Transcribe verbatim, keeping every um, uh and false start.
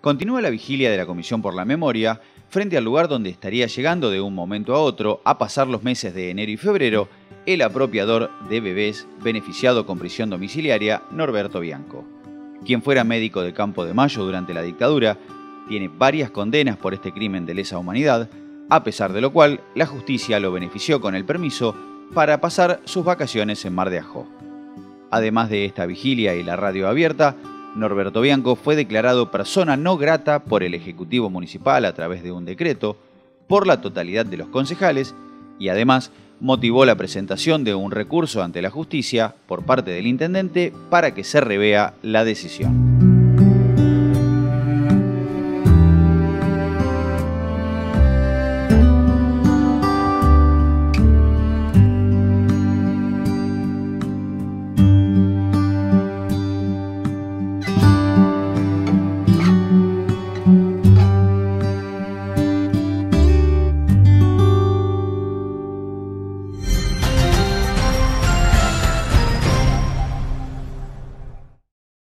Continúa la vigilia de la Comisión por la Memoria frente al lugar donde estaría llegando de un momento a otro a pasar los meses de enero y febrero el apropiador de bebés beneficiado con prisión domiciliaria Norberto Bianco. Quien fuera médico de Campo de Mayo durante la dictadura, tiene varias condenas por este crimen de lesa humanidad, a pesar de lo cual la justicia lo benefició con el permiso para pasar sus vacaciones en Mar de Ajó. Además de esta vigilia y la radio abierta, Norberto Bianco fue declarado persona no grata por el Ejecutivo Municipal a través de un decreto, por la totalidad de los concejales y además motivó la presentación de un recurso ante la justicia por parte del intendente para que se revea la decisión.